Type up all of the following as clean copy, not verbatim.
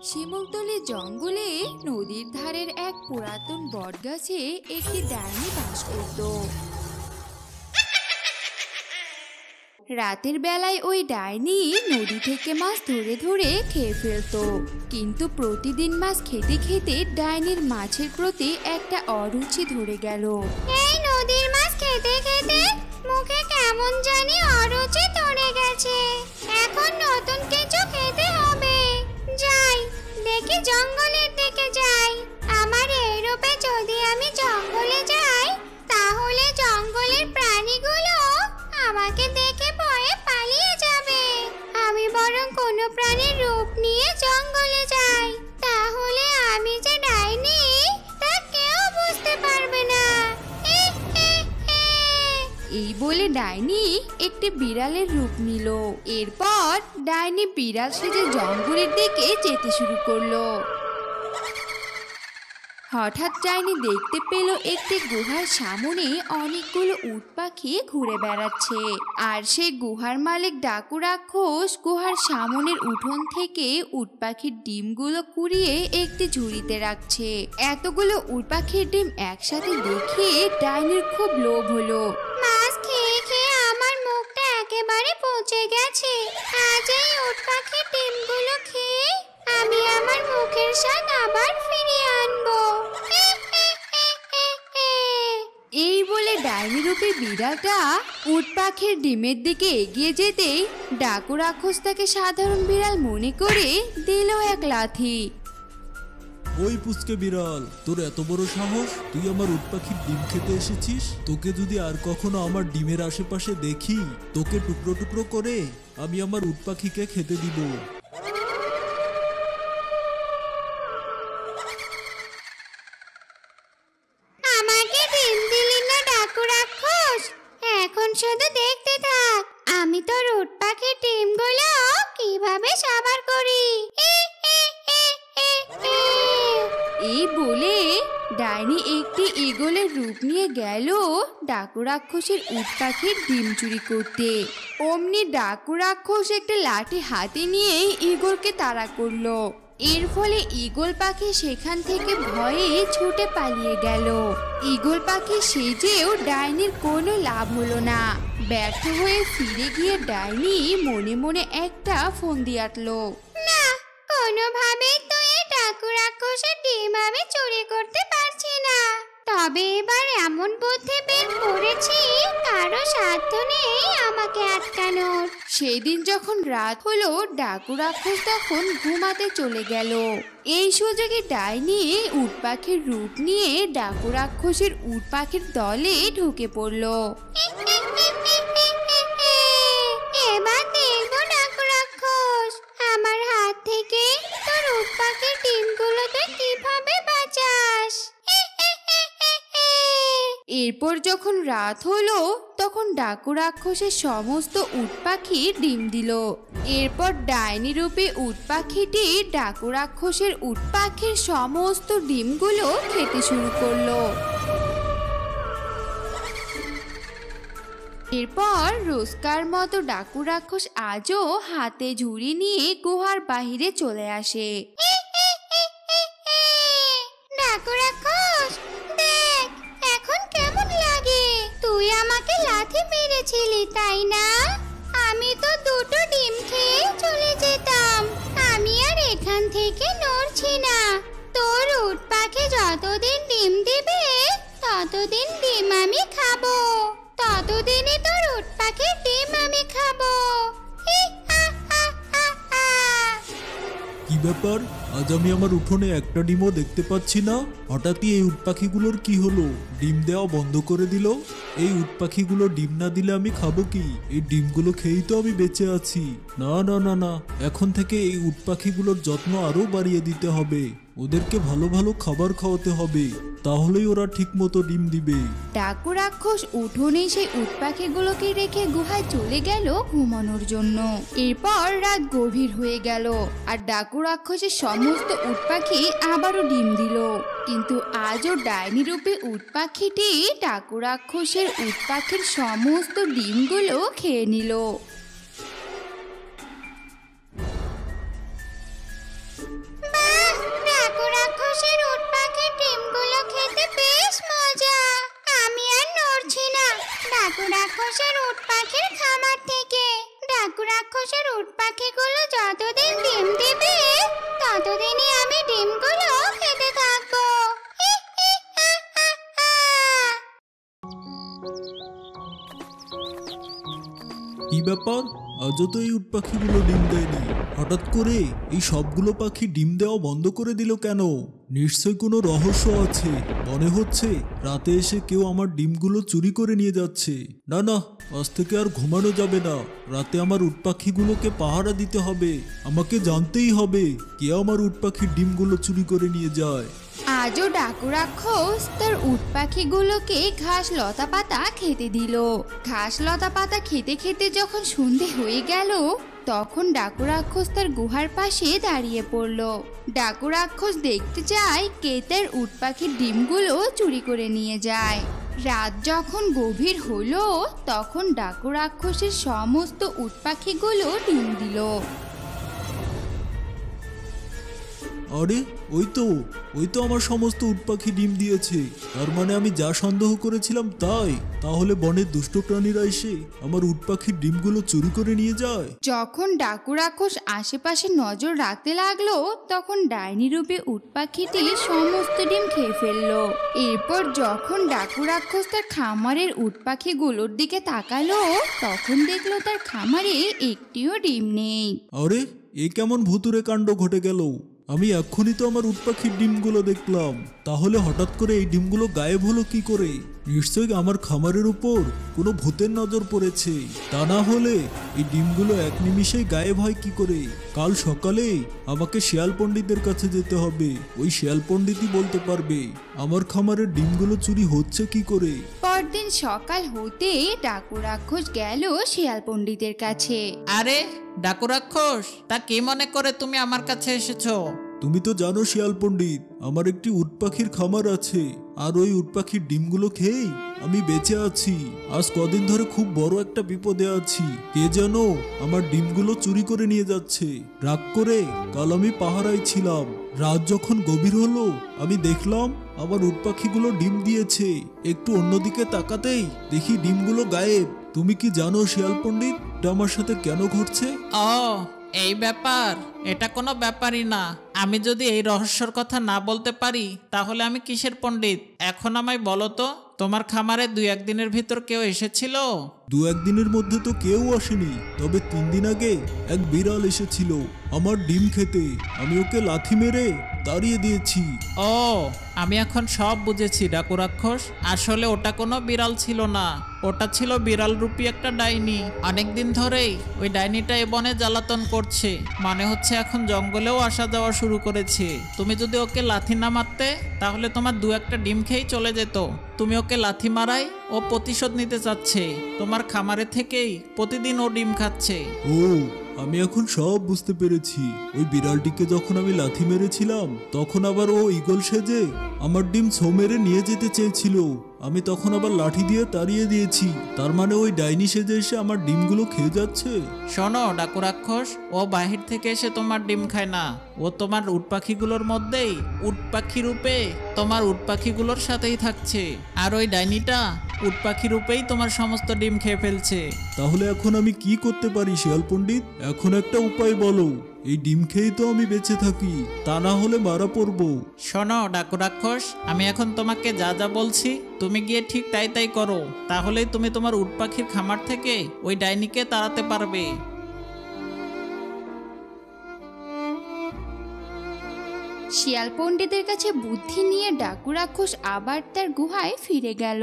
শিমুলতলি জঙ্গলে নদীর ধারের এক পুরাতন বটগাছে একটি ডাইনি বাস করত। রাতের বেলায় ওই ডাইনি নদী থেকে মাছ ধরে ধরে খেয়ে ফেলতো, কিন্তু প্রতিদিন মাছ খেতে খেতে ডাইনির মাছের প্রতি একটা অরুচি ধরে গেল। এই নদীর মাছ খেতে খেতে মুখে কেমন জানি অরুচি ধরে গেছে। এখন নতুন কিছু খেতে হবে। যাই দেখি, জঙ্গলের দিকে যাই। আমার এই রূপে যদি আমি জঙ্গলে যাই, তাহলে জঙ্গলের প্রাণীগুলো আমাকে দেখে ভয়ে পালিয়ে যাবে। আমি বরং কোনো প্রাণীর রূপ নিয়ে জঙ্গলে যাই, তাহলে আমি যে ডাইনি তা কেউ বুঝতে পারবে না। এই বলে ডাইনি একটি বিড়ালের রূপ নিল। এরপর ডাইনি বিড়াল সেজে জঙ্গলের দিকে যেতে শুরু করলো। হঠাৎ ডাইনি দেখতে পেল একটি গুহার সামনে অনেকগুলো উট পাখি ঘুরে বেড়াচ্ছে, আর সেই গুহার মালিক ডাকু রাক্ষস গুহার সামনের উঠোন থেকে উট পাখির ডিমগুলো কুড়িয়ে একটি ঝুড়িতে রাখছে। এতগুলো উট পাখির ডিম একসাথে দেখে ডাইনির খুব লোভ হলো। মাছ খেয়ে খেয়ে আমার মুখটা একেবারে পচে গেছে। আজ এই উট পাখির ডিমগুলো খেয়ে আমি আমার মুখের স্বাদ আবার ফিরিয়ে আনবো। এই বলে ডাইনি রূপী বিড়ালটা উট পাখির ডিমের দিকে এগিয়ে যেতেই ডাকু রাক্ষস তাকে সাধারণ বিড়াল মনে করে দিল এক লাথি। ওই পুচকে বিড়াল, তোর এত বড় সাহস! তুই আমার উট পাখির ডিম খেতে এসেছিস? তোকে যদি আর কখনো আমার ডিমের আশেপাশে দেখি, তোকে টুকরো টুকরো করে আমি আমার উট পাখিকে খেতে দিব। আমাকে ডিম দিলি না ডাকু রাক্ষস? এখন শুধু দেখতে থাক আমি তোর উট পাখির ডিমগুলো কিভাবে সাবার করি। এই বলে ডাইনি একটি ঈগলের রূপ নিয়ে গেল ডাকু রাক্ষসের উট পাখির ডিম চুরি করতে। অমনি ডাকু রাক্ষস একটা লাঠি হাতে নিয়ে ঈগলকে তাড়া করলো। এর ফলে ঈগল পাখি সেখান থেকে ভয়ে ছুটে পালিয়ে গেল। ঈগল পাখি সেজেও ডাইনির কোনো লাভ হলো না। ব্যর্থ হয়ে ফিরে গিয়ে ডাইনি মনে মনে একটা ফন্দি আঁটলো। না, কোনোভাবেই তো এই ডাকু রাক্ষসের ডিম আমি চুরি করতে পারছি না। তবে এবার এমন বুদ্ধি বের করেছি, কারো সাধ্য নেই আমাকে আটকানোর। সেদিন যখন রাত হলো ডাকু রাক্ষস তখন ঘুমাতে চলে গেল। এই সুযোগে ডাইনি উট পাখির রূপ নিয়ে ডাকু রাক্ষসের উট পাখির দলে ঢুকে পড়ল। এবার দেখবো ডাকু রাক্ষস, আমার হাত থেকে তোর উট পাখির ডিমগুলো তুই কিভাবে বাঁচাস। এরপর যখন রাত হলো তখন ডাকু রাক্ষসের সমস্ত উট পাখি ডিম দিল। এরপর ডাইনি রূপে উট পাখিটি ডাকু রাক্ষসের উট পাখির সমস্ত ডিমগুলো খেতে শুরু করলো। এরপর রোজকার মতো ডাকু রাক্ষস আজও হাতে ঝুড়ি নিয়ে গুহার বাহিরে চলে আসে। ডাকু রাক্ষস, দেখ এখন কেমন লাগে। তুই আমাকে লাথি মেরেছিলি তাই না? আমি তো দুটো ডিম খেয়ে চলে যেতাম। আমি আর এখান থেকে নড়ছি না। তোর উট পাখি যতদিন ডিম দিবে ততদিন ডিম আমি খাবো। ততদিনই তোর উট পাখির ডিম আমি খাবো। কি ব্যাপার, আজ আমি আমার উঠোনে একটা ডিমও দেখতে পাচ্ছি না। হঠাৎই এই উট পাখিগুলোর কি হলো? ডিম দেওয়া বন্ধ করে দিল। এই উট পাখিগুলো ডিম না দিলে আমি খাবো কি? এই ডিমগুলো খেয়েই তো আমি বেঁচে আছি। না না না না, এখন থেকে এই উট পাখিগুলোর যত্ন আরো বাড়িয়ে দিতে হবে। ওদেরকে ভালো ভালো খাবার খাওয়াতে হবে, তাহলেই ওরা ঠিক মতো ডিম দিবে। ডাকু রাক্ষস উঠোনে সেই উট পাখিগুলোকে রেখে গুহায় চলে গেল ঘুমানোর জন্য। এরপর রাত গভীর হয়ে গেল আর ডাকু রাক্ষসের সমস্ত উট পাখি আবারও ডিম দিল। কিন্তু আজও ডাইনি রূপে উট পাখিটি ডাকু রাক্ষসের উট পাখির সমস্ত ডিমগুলো খেয়ে নিল। বা করছি না। ডাকু রাক্ষসের উট পাখির খামার থেকে। ডাকু রাক্ষসের উট পাখিগুলো যতদিন ডিম দেবে ততদিনই আমি ডিমগুলো খেতে থাকবো। হি, হি, হা, হা, হা। কি ব্যাপার, আজও তো এই উট পাখিগুলো ডিম দেয়নি। হঠাৎ করে এই সবগুলো পাখি ডিম দেওয়া বন্ধ করে দিল কেন? নিশ্চয় কোনো রহস্য আছে। মনে হচ্ছে রাতে এসে কেউ আমার ডিমগুলো চুরি করে নিয়ে যাচ্ছে। না না, আজ থেকে আর ঘুমানো যাবে না। রাতে আমার উট পাখিগুলোকে পাহারা দিতে হবে। আমাকে জানতেই হবে কে আমার উট পাখির ডিমগুলো চুরি করে নিয়ে যায়। আজও ডাকু রাক্ষস তার উট পাখিগুলোকে ঘাস লতা পাতা খেতে দিল। ঘাস লতা পাতা খেতে খেতে যখন সন্ধে হয়ে গেল তখন ডাকু রাক্ষস তার গুহার পাশে দাঁড়িয়ে পড়ল। ডাকু রাক্ষস দেখতে যায় কে তার উট পাখির ডিমগুলো চুরি করে নিয়ে যায়। রাত যখন গভীর হলো তখন ডাকু রাক্ষসের সমস্ত উট পাখিগুলো ডিম দিল। আরে ওই তো আমার সমস্ত উট পাখি ডিম দিয়েছে। তার মানে আমি যা সন্দেহ করেছিলাম তাই। তাহলে বনের দুষ্ট প্রাণীরা এসে আমার উট পাখির ডিমগুলো চুরি করে নিয়ে যায়। যখন ডাকু রাক্ষস আশেপাশে নজর রাখতে লাগলো তখন ডাইনি রূপে উট পাখিটি সমস্ত ডিম খেয়ে ফেললো। এরপর যখন ডাকু রাক্ষস তার খামারের উট পাখিগুলোর দিকে তাকালো তখন দেখলো তার খামারে একটিও ডিম নেই। আরে এ কেমন ভুতুরে কাণ্ড ঘটে গেল? আমি এক্ষুনি তো আমার উট পাখির ডিমগুলো দেখলাম। তাহলে হঠাৎ করে এই ডিমগুলো গায়েব হলো কি করে? নিশ্চয়ই আমার খামারের উপর কোনো ভূতের নজর পড়েছে। তা না হলে এই ডিমগুলো এক নিমিষেই গায়েব হয় কি করে? কাল সকালে আমাকে শিয়াল পণ্ডিতের কাছে যেতে হবে। ওই শিয়াল পণ্ডিতই বলতে পারবে আমার খামারের ডিমগুলো চুরি হচ্ছে কি করে। পরদিন সকাল হতে ডাকু রাক্ষস গেল শিয়াল পণ্ডিতের কাছে। আরে ডাকু রাক্ষস, তা কি মনে করে তুমি আমার কাছে এসেছো? তুমি তো জানো শিয়াল পণ্ডিত, আমার একটি উট পাখির খামার আছে। আর ওই উট পাখির ডিমগুলো খেয়েই আমি বেঁচে আছি। আজ কদিন ধরে খুব বড় একটা বিপদে আছি। কে যেন আমার ডিমগুলো চুরি করে নিয়ে যাচ্ছে। রাগ করে কাল আমি পাহারায় ছিলাম। রাত যখন গভীর হলো আমি দেখলাম আমার উট পাখিগুলো ডিম দিয়েছে। একটু অন্যদিকে তাকাতেই দেখি ডিমগুলো গায়েব। তুমি কি জানো শিয়াল পণ্ডিত এটা আমার সাথে কেন ঘটছে? ও, এই ব্যাপার। এটা কোনো ব্যাপারই না। আমি যদি এই রহস্যর কথা না বলতে পারি তাহলে আমি কিসের পণ্ডিত? এখন আমায় বলো তো, তোমার খামারে 2-1 দিনের ভিতর কেউ এসেছিল? 2-1 দিনের মধ্যে তো কেউ আসেনি। তবে 3 দিন আগে এক বিড়াল এসেছিল আমার ডিম খেতে। আমি ওকে লাথি মেরে তাড়িয়ে দিয়েছি। ও, আমি এখন সব বুঝেছি ডাকু রাক্ষস। আসলে ওটা কোনো বিড়াল ছিল না, ওটা ছিল বিড়াল রূপী একটা ডাইনি। অনেকদিন ধরেই ওই ডাইনিটা এ বনে জ্বালাতন করছে। মনে হচ্ছে এখন জঙ্গলেও আসা যাওয়া শুরু করেছে। তুমি যদি ওকে লাথি না মারতে তাহলে তোমার 2-1টা ডিম খেয়েই চলে যেত। তুমি ওকে লাথি মারাই ও প্রতিশোধ নিতে চাচ্ছে। তোমার খামারে থেকেই প্রতিদিন ও ডিম খাচ্ছে। ও, আমি এখন সব বুঝতে পেরেছি। ওই বিড়ালটিকে যখন আমি লাথি মেরেছিলাম তখন আবার ও ঈগল সেজে আমার ডিম ছো মেরে নিয়ে যেতে চেয়েছিল। আমি তখন আবার লাঠি দিয়ে তাড়িয়ে দিয়েছি। তার মানে ওই ডাইনি সেজে এসে আমার ডিমগুলো খেয়ে যাচ্ছে। শোনো ডাকু রাক্ষস, ও বাহির থেকে এসে তোমার ডিম খায় না। ও তোমার উট পাখিগুলোর মধ্যেই উট পাখি রূপে তোমার উট পাখিগুলোর সাথেই থাকছে। আর ওই ডাইনিটা উট পাখি রূপেই তোমার সমস্ত ডিম খেয়ে ফেলছে। তাহলে এখন আমি কি করতে পারি শিয়াল পণ্ডিত? এখন একটা উপায় বলো। এই ডিম খেয়েই তো আমি বেঁচে থাকি, তা না হলে মারা পড়বো। শোনো ডাকু রাক্ষস, আমি এখন তোমাকে যা যা বলছি তুমি গিয়ে ঠিক তাই তাই করো। তাহলেই তুমি তোমার উট পাখির খামার থেকে ওই ডাইনিকে তাড়াতে পারবে। শিয়াল পণ্ডিতের কাছে বুদ্ধি নিয়ে ডাকু রাক্ষস আবার তার গুহায় ফিরে গেল।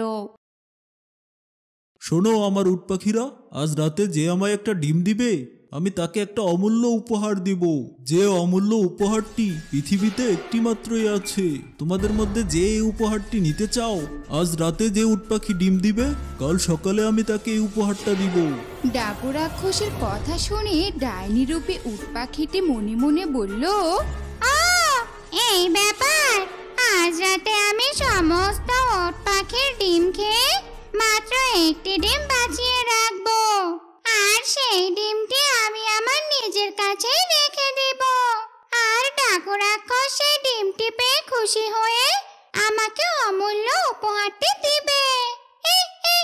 শোনো আমার উট পাখিরা, আজ রাতে যে আমায় একটা ডিম দিবে আমি তাকে একটা অমূল্য উপহার দিব। যে অমূল্য উপহারটি পৃথিবীতে একটি মাত্রই আছে। তোমাদের মধ্যে যে এই উপহারটি নিতে চাও, আজ রাতে যে উট পাখি ডিম দিবে কাল সকালে আমি তাকে এই উপহারটা দিব। ডাকু রাক্ষসের কথা শুনে ডাইনি রূপে উট পাখিটি মনে মনে বলল, ও, এই ব্যাপার। আজ রাতে আমি সমস্ত ওট পাখির ডিম খেয়ে মাত্র একটি ডিম বাঁচিয়ে রাখবো। আর সেই ডিমটি আমি আমার নিজের কাছেই রেখে দেব। আর ডাকু রাক্ষস সেই ডিমটি পেয়ে খুশি হয়ে আমাকে অমূল্য উপহারটি দিবে। হি, হি,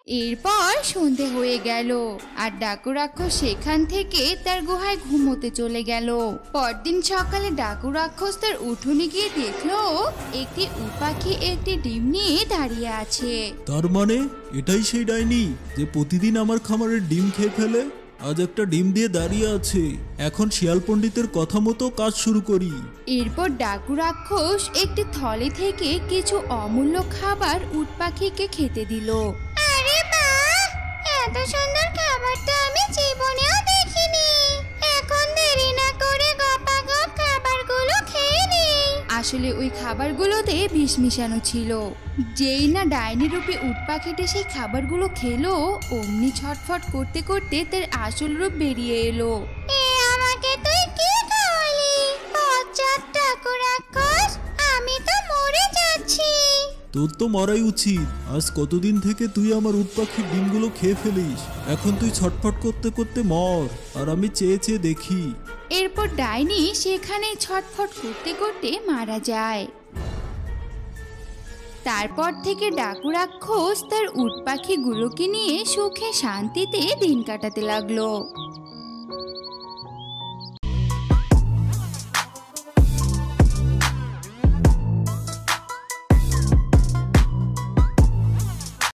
এরপর সন্ধে হয়ে গেল আর ডাকু রাক্ষস সেখান থেকে তার গুহায় ঘুমোতে চলে গেল। পরদিন সকালে ডাকু রাক্ষস তার উঠোনে গিয়ে দেখলো একটি উট পাখি একটি ডিম নিয়ে দাঁড়িয়ে আছে। তার মানে এটাই সেই ডাইনি যে প্রতিদিন আমার খামারের ডিম খেয়ে ফেলে। আজ একটা ডিম দিয়ে দাঁড়িয়ে আছে, এখন শিয়াল পণ্ডিতের কথা মতো কাজ শুরু করি। এরপর ডাকু রাক্ষস একটি থলে থেকে কিছু অমূল্য খাবার উট পাখিকে খেতে দিল। আরে বাহ, এত সুন্দর খাবার তো আমি জীবনেও দেখিনি। এখন দেরি না করে গপাগপ খাবারগুলো খেয়ে নিই। আসলে ওই খাবারগুলোতে বিষ মিশানো ছিল। যেই না ডাইনি রূপে উট পাখিটি সেই খাবারগুলো খেলো, অমনি ছটফট করতে করতে তার আসল রূপ বেরিয়ে এলো। এ আমাকে তুই কি খাওয়ালি? বজ্জাত ডাকু রাক্ষস, আমি তো মরে যাচ্ছি। তোর তো মরাই উচিত। আজ কতদিন থেকে তুই আমার উট পাখির ডিমগুলো খেয়ে ফেলিস, এখন তুই ছটফট করতে করতে মর, আর আমি চেয়ে চেয়ে দেখি। এরপর ডাইনি সেখানেই ছটফট করতে করতে মারা যায়। তারপর থেকে ডাকু রাক্ষস তার উট পাখিগুলোকে নিয়ে সুখে শান্তিতে দিন কাটাতে লাগলো।